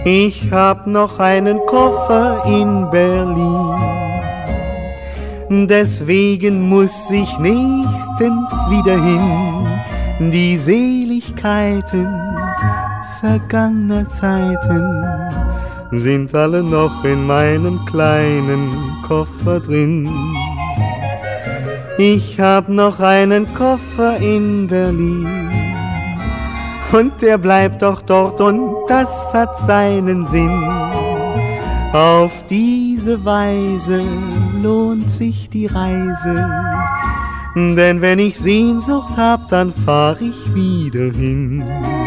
Ich hab noch einen Koffer in Berlin. Deswegen muss ich nächstens wieder hin. Die Seligkeiten vergangener Zeiten sind alle noch in meinem kleinen Koffer drin. Ich hab noch einen Koffer in Berlin und der bleibt auch dort und das hat seinen Sinn. Auf diese Weise lohnt sich die Reise, denn wenn ich Sehnsucht hab, dann fahr ich wieder hin.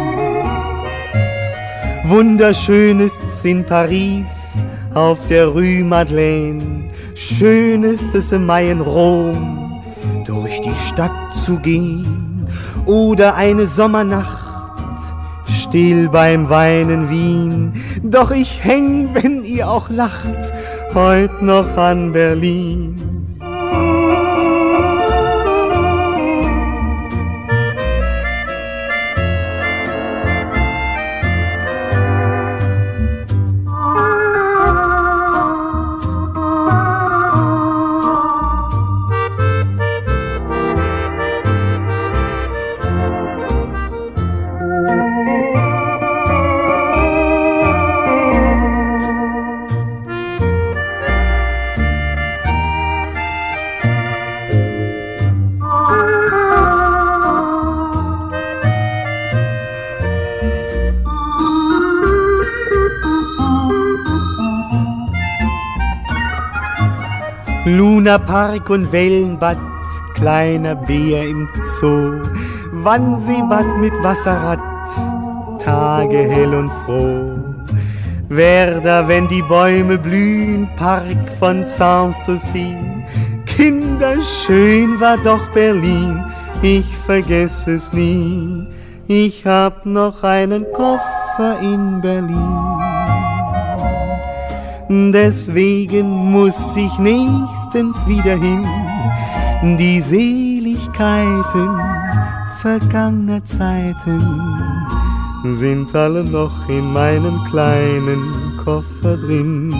Wunderschön ist's in Paris auf der Rue Madeleine, schön ist es im Mai in Rom, durch die Stadt zu gehen, oder eine Sommernacht still beim Wein in Wien. Doch ich häng, wenn ihr auch lacht, heut noch an Berlin. Luna Park und Wellenbad, kleiner Bär im Zoo, Wannseebad mit Wasserrad, Tage hell und froh. Werder, wenn die Bäume blühen, Park von Sanssouci. Kinderschön war doch Berlin, ich vergess es nie. Ich hab noch einen Koffer in Berlin. Deswegen muss ich nächstens wieder hin. Die Seligkeiten vergangener Zeiten sind alle noch in meinem kleinen Koffer drin.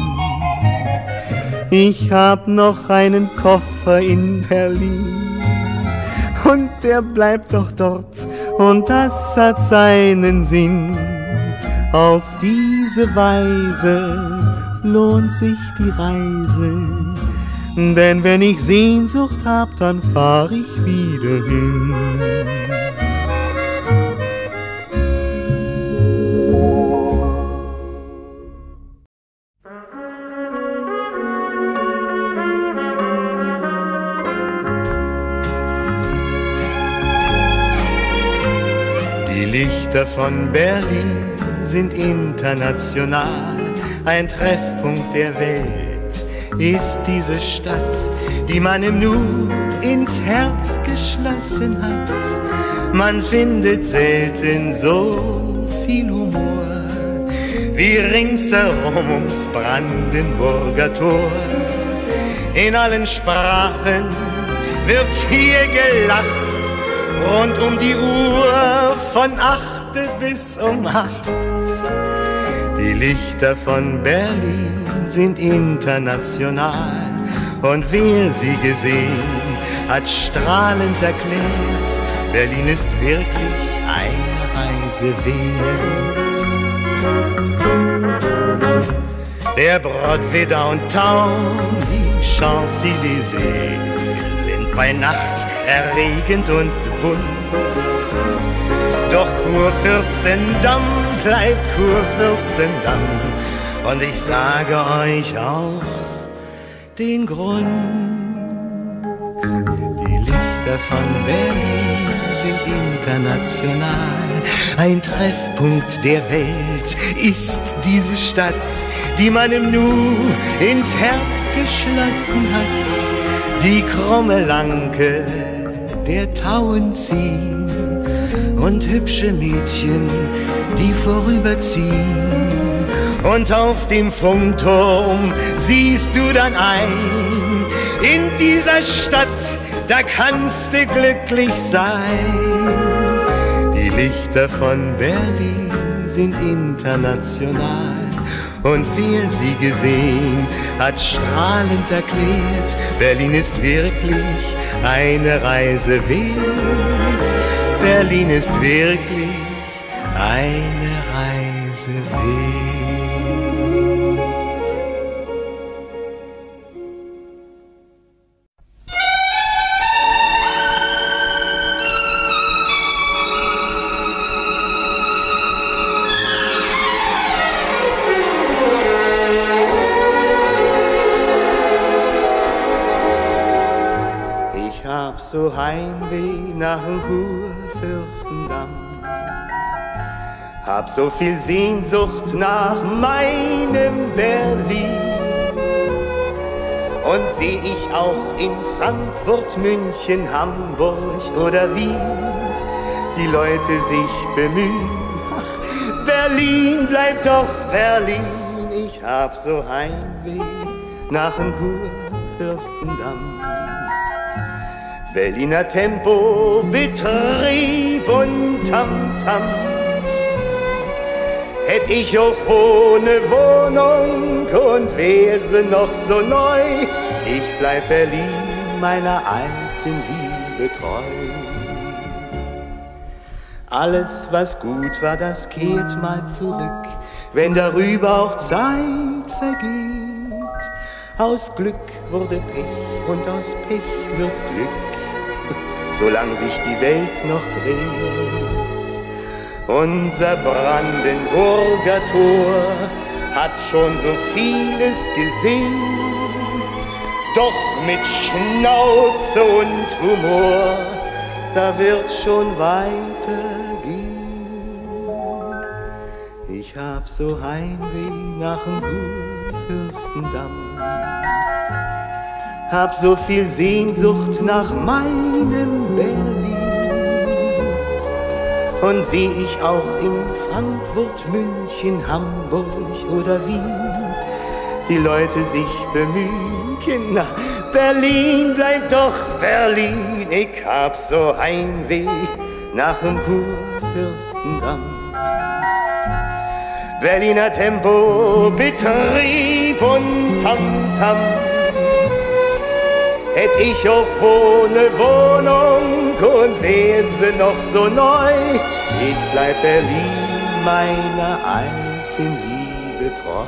Ich hab noch einen Koffer in Berlin und der bleibt doch dort und das hat seinen Sinn. Auf diese Weise lohnt sich die Reise, denn wenn ich Sehnsucht hab, dann fahr ich wieder hin. Die Lichter von Berlin sind international. Ein Treffpunkt der Welt ist diese Stadt, die man im Nu ins Herz geschlossen hat. Man findet selten so viel Humor wie ringsherum ums Brandenburger Tor. In allen Sprachen wird hier gelacht, rund um die Uhr von 8 bis um 8. Die Lichter von Berlin sind international und wer sie gesehen, hat strahlend erklärt, Berlin ist wirklich eine Reise wert. Der Broadway Downtown, die Champs-Élysées sind bei Nacht erregend und bunt. Doch Kurfürstendamm bleibt Kurfürstendamm und ich sage euch auch den Grund. Die Lichter von Berlin sind international. Ein Treffpunkt der Welt ist diese Stadt, die man im Nu ins Herz geschlossen hat. Die krumme Lanke der Tauen ziehen und hübsche Mädchen, die vorüberziehen. Und auf dem Funkturm siehst du dann ein, in dieser Stadt, da kannst du glücklich sein. Die Lichter von Berlin sind international. Und wer sie gesehen, hat strahlend erklärt, Berlin ist wirklich eine Reise wert. Berlin ist wirklich eine Reise wert. Ich hab so Heimweh nach dem Kurfürstendamm, hab so viel Sehnsucht nach meinem Berlin. Und seh ich auch in Frankfurt, München, Hamburg oder Wien die Leute sich bemühen. Ach, Berlin bleibt doch Berlin. Ich hab so Heimweh nach dem Kurfürstendamm. Berliner Tempo, Betrieb und Tamtam. Hätt ich auch ohne Wohnung und wär sie noch so neu, ich bleib Berlin meiner alten Liebe treu. Alles, was gut war, das kehrt mal zurück, wenn darüber auch Zeit vergeht. Aus Glück wurde Pech und aus Pech wird Glück, solang sich die Welt noch dreht. Unser Brandenburger Tor hat schon so vieles gesehen, doch mit Schnauze und Humor, da wird's schon weitergehen. Ich hab so Heimweh nach dem Kurfürstendamm, hab so viel Sehnsucht nach meinem Berlin. Und seh ich auch in Frankfurt, München, Hamburg oder Wien die Leute sich bemühen. Kinder, Berlin bleibt doch Berlin. Ich hab so Heimweh nach dem Kurfürstendamm. Berliner Tempo, Betrieb und Tamtam. Hätt ich auch ohne Wohnung und wär sie noch so neu, ich bleib Berlin meiner alten Liebe treu.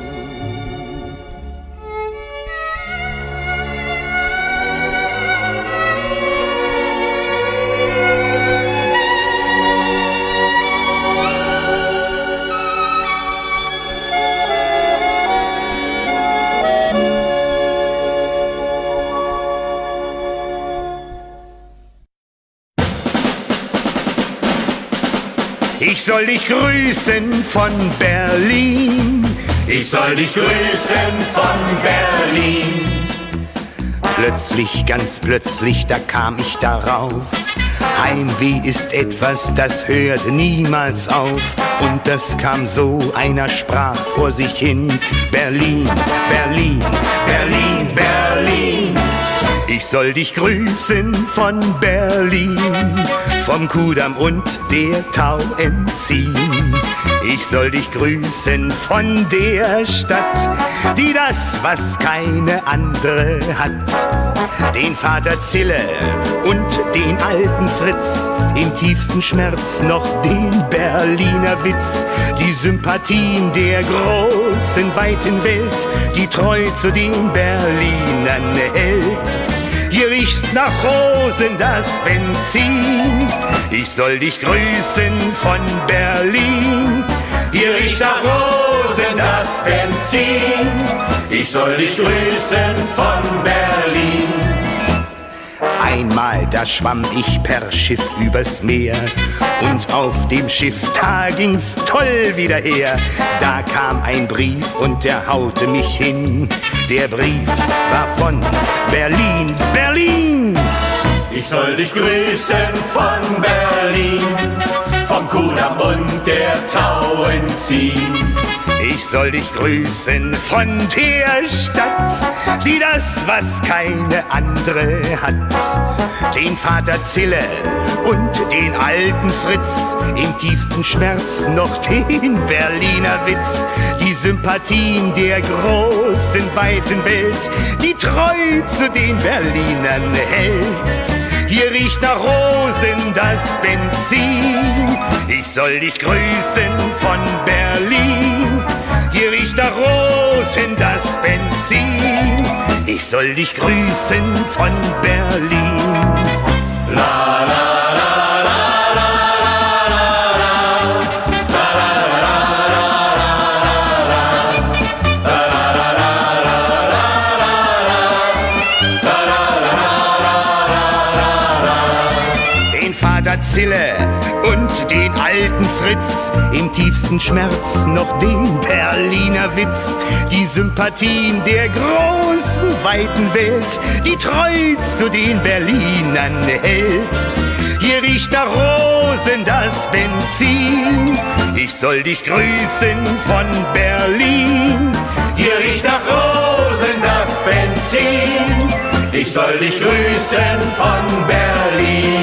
Ich soll dich grüßen von Berlin. Ich soll dich grüßen von Berlin. Plötzlich, ganz plötzlich, da kam ich darauf. Heimweh ist etwas, das hört niemals auf. Und das kam so, einer sprach vor sich hin: Berlin, Berlin, Berlin, Berlin. Ich soll dich grüßen von Berlin, vom Kudamm und der Tauentzien. Ich soll dich grüßen von der Stadt, die das, was keine andere hat. Den Vater Zille und den alten Fritz, im tiefsten Schmerz noch den Berliner Witz. Die Sympathien der großen, weiten Welt, die treu zu den Berlinern hält. Hier riecht nach Rosen das Benzin. Ich soll dich grüßen von Berlin. Hier riecht nach Rosen das Benzin. Ich soll dich grüßen von Berlin. Einmal, da schwamm ich per Schiff übers Meer, und auf dem Schiff, da ging's toll wieder her. Da kam ein Brief und der haute mich hin. Der Brief war von Berlin, Berlin. Ich soll dich grüßen von Berlin, vom Kudamm und der Tauentzien. Ich soll dich grüßen von der Stadt, die das, was keine andere hat. Den Vater Zille und den alten Fritz, im tiefsten Schmerz noch den Berliner Witz. Die Sympathien der großen, weiten Welt, die treu zu den Berlinern hält. Hier riecht nach Rosen das Benzin, ich soll dich grüßen von Berlin. Hier riecht nach Rosen das Benzin, ich soll dich grüßen von Berlin. La la la la la la la den Vater Zille und den alten Fritz, im tiefsten Schmerz noch den Berliner Witz. Die Sympathien der großen, weiten Welt, die treu zu den Berlinern hält. Hier riecht nach Rosen das Benzin, ich soll dich grüßen von Berlin. Hier riecht nach Rosen das Benzin, ich soll dich grüßen von Berlin.